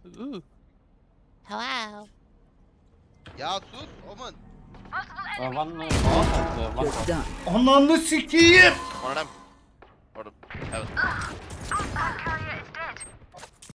Hello. Ya sus Oman. Ananı sikiyim. One of them. Orada. Evet.